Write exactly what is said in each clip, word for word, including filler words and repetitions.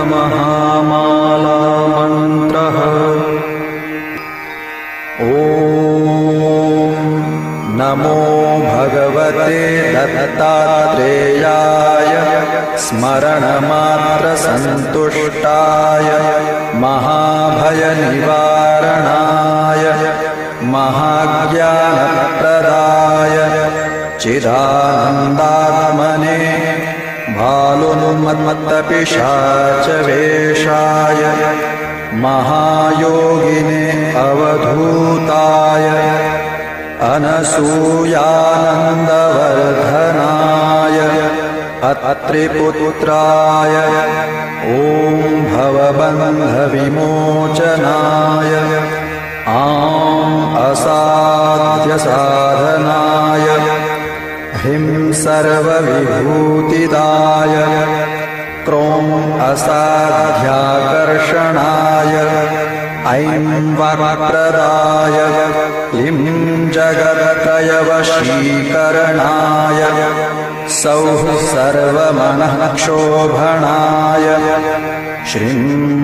महामाला मन्त्रः। ॐ नमो भगवते दत्तात्रेयाय स्मरणमात्रसन्तुष्टाय महाभयनिवारणाय महाज्ञानप्रदाय चिदानन्दात्मने भालुन्मत्तपिशाचवेषाय महायोगिने अवधूताय अनसूयानन्दवर्धनाय अत्रिपुत्राय ॐ भवबन्धविमोचनाय आं असाध्यसाधनाय ह्रीं सर्वविभूतिदाय क्रों असाध्याकर्षणाय ऐं वरप्रदाय क्लीं जगत्त्रयवशीकरणाय सौः सर्वमनःक्षोभणाय श्रीं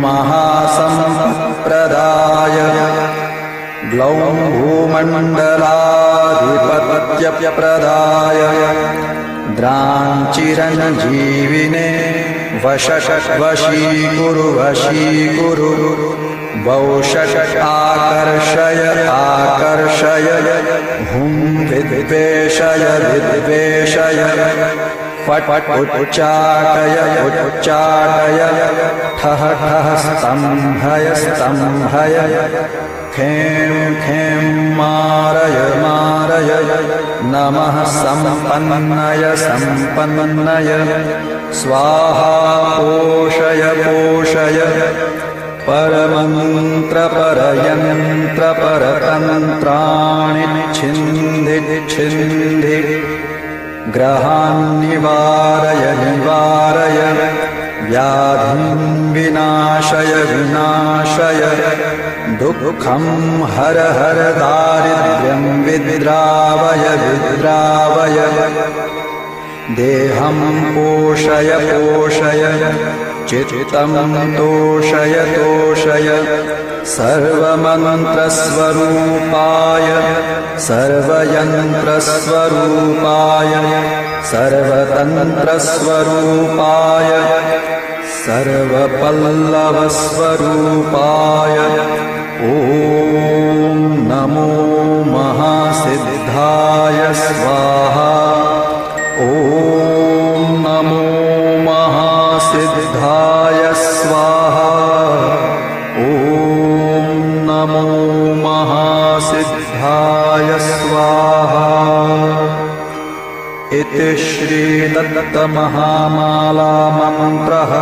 महासम्प्रदाय ग्लौं भूमण्डलाधिपत्यप्रदाय द्रां चिरञ्जीविने वशवशीकुरु वशीकुरु वौषक आकर्षय आकर्षय हुं विद्वेषय विद्वेषय फट् उच्चाटय उच्चाटय ठः ठः स्तम्भय स्तम्भय खें खें मारय मारय नमः सम्पन्नय सम्पन्नय स्वाहा पोषय पोषय परमन्त्रपरयन्त्रपरतन्त्राणि छिन्धि छिन्धि ग्रहान् निवारय निवारय व्याधिं विनाशय विनाशय दुःखं हर हर दारिद्र्यं विद्रावय विद्रावय देहं पोषय पोषय चित्तं तोषय तोषय सर्वमन्त्रस्वरूपाय सर्वयन्त्रस्वरूपाय सर्वतन्त्रस्वरूपाय सर्वपल्लवस्वरूपाय ॐ नमो महासिद्धाय स्वाहा। ॐ नमो महासिद्धाय स्वाहा। ॐ नमो महासिद्धाय स्वाहा। इति श्रीदत्तमहामाला मन्त्रः।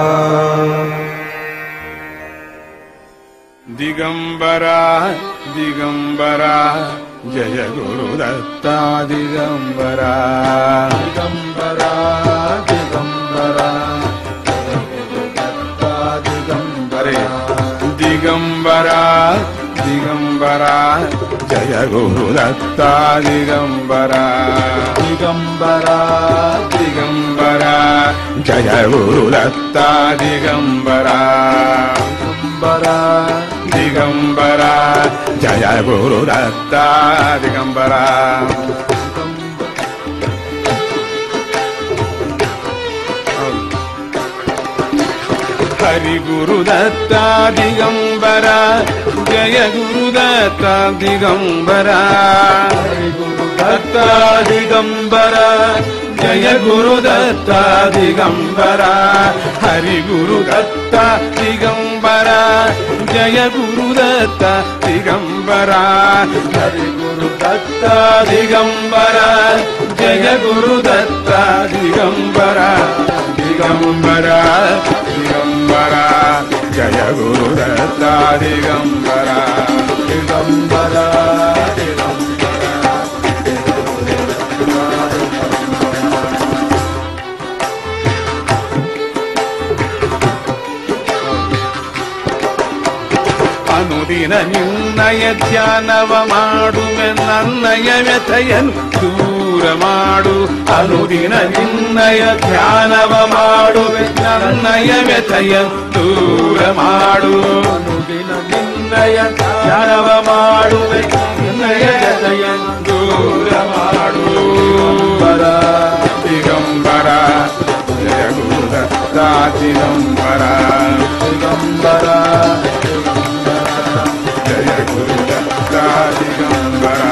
दिगंबरा दिगंबरा जय गुरुदत्ता दिगंबरा दिगंबरा दिगंबरा गुरुदत्ता दिगंबरे दिगंबरा दिगंबरा जय गुरुदत्ता दिगंबरा दिगंबरा दिगंबरा जय गुरुदत्ता दिगंबरा दिगंबरा दिगंबरा जय गुरुदत्ता दिगंबरा हरि गुरुदत्ता दिगंबरा जय गुरुदत्ता दिगंबरा हरि गुरुदत्ता दिगंबरा जय गुरुदत्ता दिगंबरा हरि गुरुदत्ता दिगंबरा जय गुरुदत्ता दिगंबरा हरि गुरुदत्ता दिगंबरा जय गुरुदत्ता दिगंबरा दिगंबरा दिगंबरा जय गुरुदत्ता दिगंबरा दिगंबरा ಅನುದಿನ ನಿನ್ನಯ ಧ್ಯಾನವ ಮಾಡುವೆ ನನ್ನಯ ವ್ಯಥೆಯನ್ನು ದೂರ ಮಾಡು ಅನುದಿನ ನಿನ್ನಯ ಧ್ಯಾನವ ಮಾಡುವೆ ನನ್ನಯ ವ್ಯಥಯ ದೂರ ಮಾಡು ಅನುದಿನ ನಿನ್ನಯ ಧ್ಯಾನವ ಮಾಡುವೆ ನಿನ್ನಯ ವ್ಯಥಯ ದೂರ ಮಾಡು ಬರ ದಿಗಂಬರ ಜಯ ಗುರುದತ್ತ ದಿಗಂಬರ ದಿಗಂಬರ ಜಯ ಗುರುದತ್ತ ದಿಗಂಬರ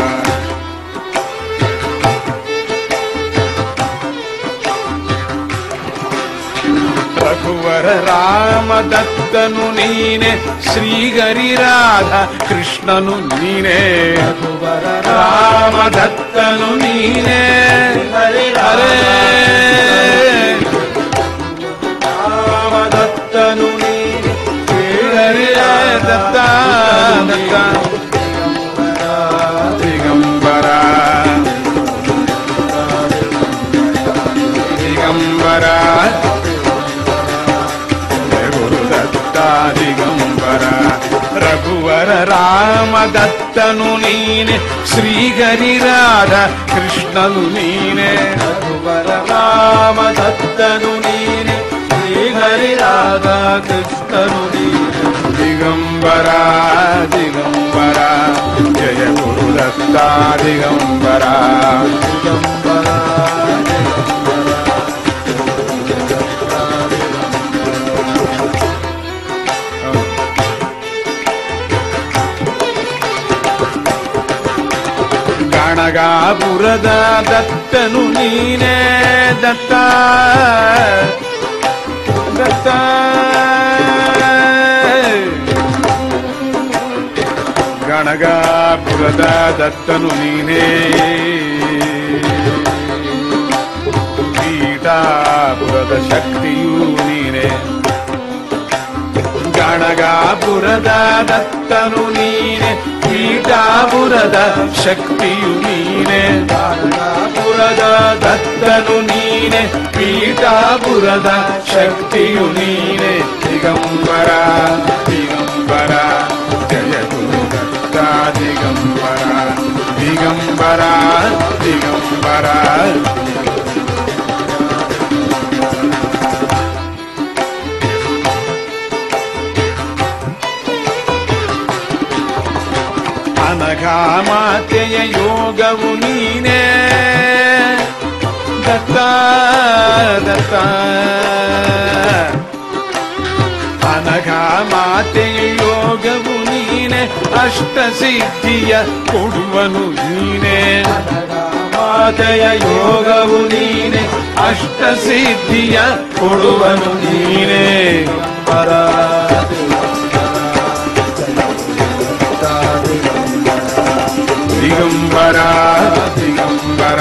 ರಘುವರ ರಾಮದತ್ತನು ನೀನೆ ಶ್ರೀಗರಿ ರಾಧ ಕೃಷ್ಣನು ನೀನೆ ರಘುವರ ರಾಮದತ್ತನು ನೀನೆ ಹರೇ ರಾಮದತ್ತನು ನೀನೆ ಶ್ರೀಗರಿ ದತ್ತ ದಿಗಂಬರ ದಿಗಂಬರ ದಿಗಂಬರ ರಘುವರ ರಾಮದತ್ತನು ನೀನೆ ಶ್ರೀಗರಿ ರಾಧ ಕೃಷ್ಣನು ನೀನೆ ರಘುವರ ರಾಮದತ್ತನು ನೀನೆ ಶ್ರೀಗರಿ ರಾಧ ಕೃಷ್ಣನು ನೀನೆ ದಿಗಂಬರ ದಿಗಂಬರ ಜಯ ಗುರುದತ್ತ ದಿಗಂಬರ ದಿಗಂಬರ ಗಣಗಾಪುರದ ದತ್ತನು ನೀನೇ ದತ್ತ ದತ್ತ ಗಣಗಾಪುರದ ದತ್ತನು ನೀನೇ ಪೀಠಾಪುರದ ಶಕ್ತಿಯೂ ನೀನೇ ಗಣಗಾಪುರದ ದತ್ತನು ನೀನೆ ಪೀಠಾಪುರದ ಶಕ್ತಿಯು ನೀನೆ ಗಣಗಾಪುರದ ದತ್ತನು ನೀನೆ ಪೀಠಾಪುರದ ಶಕ್ತಿಯು ನೀನೆ ದಿಗಂಬರ ದಿಗಂಬರ ಜಯ ಗುರುದತ್ತ ದಿಗಂಬರ ದಿಗಂಬರ ದಿಗಂಬರ ಅನಘಾಮಾತೆಯ ಯೋಗವು ನೀನೇ ದತ್ತ ದತ್ತ ಅನಘಾಮಾತೆಯ ಯೋಗವು ನೀನೆ ಅಷ್ಟಸಿದ್ಧಿಯ ಕೊಡುವನು ನೀನೆ ಅನಘಾಮಾತೆಯ ಯೋಗವು ನೀನೆ ಅಷ್ಟಸಿದ್ಧಿಯ ಕೊಡುವನು ನೀನೆ ಪರ ದಿಗಂಬರ ದಿಗಂಬರ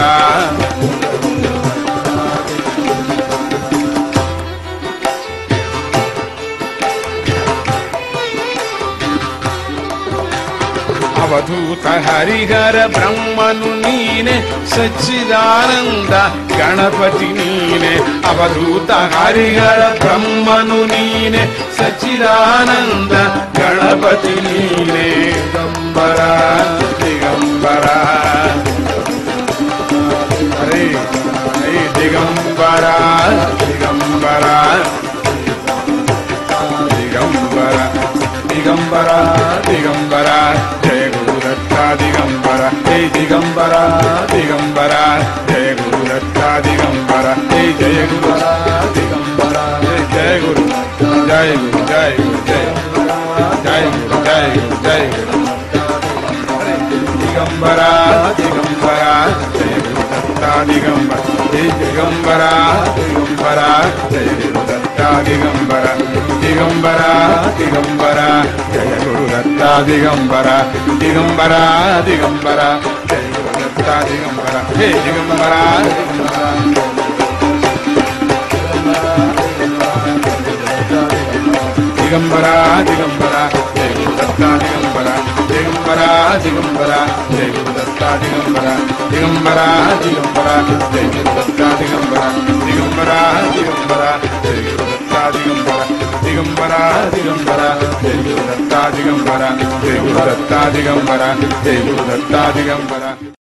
ಅವಧೂತ ಹರಿಹರ ಬ್ರಹ್ಮನು ನೀನೆ ಸಚ್ಚಿದಾನಂದ ಗಣಪತಿ ನೀನೆ ಅವಧೂತ ಹರಿಹರ ಬ್ರಹ್ಮನು ನೀನೆ ಸಚ್ಚಿದಾನಂದ ಗಣಪತಿ ನೀನೆ ದಿಗಂಬರ ದಿಗಂಬರ ಹರೇ ಹೇ ದಿಗಂಬರ ದಿಗಂಬರ ದಿಗಂಬರ ದಿಗಂಬರ ದಿಗಂಬರ ಜಯ ಗುರುದತ್ತ ದಿಗಂಬರ ಹೇ ದಿಗಂಬರ ದಿಗಂಬರ ಜಯ ಗುರುದತ್ತ ದಿಗಂಬರ ಹೇ ಜಯ ಗುರು ದಿಗಂಬರ ಜಯ ಗುರು ಜಯ ಗುರು ಜಯ ಗುರು ಜಯ ಜಯ ಗುರು ಜಯ ಗುರು ಜಯ ಗುರು ದಿಗಂಬರ ದಿಗಂಬರ ಜಯ ಗುರುದತ್ತ ದಿಗಂಬರ ಹೇ ದಿಗಂಬರ ದಿಗಂಬರ ಜಯ ಗುರುದತ್ತ ದಿಗಂಬರ ದಿಗಂಬರ ದಿಗಂಬರ ಜಯ ಗುರುದತ್ತ ದಿಗಂಬರ ದಿಗಂಬರ ದಿಗಂಬರ ಜಯ ಗುರುದತ್ತ ದಿಗಂಬರ ಹೇ ದಿಗಂಬರ ದಿಗಂಬರ ದಿಗಂಬರ ಜಯ ಗುರುದತ್ತ ದಿಗಂಬರ ದಿಗಂಬರ ದಿಗಂಬರ ಜಯ ಗುರುದತ್ತ ದಿಗಂಬರ ದಿಗಂಬರ ದಿಗಂಬರ ಜಯ ಗುರುದತ್ತ ದಿಗಂಬರ ದಿಗಂಬರ ದಿಗಂಬರ ಜಯ ಗುರುದತ್ತ ದಿಗಂಬರ ದಿಗಂಬರ ದಿಗಂಬರ ಜಯ ಗುರುದತ್ತ ದಿಗಂಬರ ಜಯ ಗುರುದತ್ತ ದಿಗಂಬರ ಜಯ ಗುರುದತ್ತ ದಿಗಂಬರ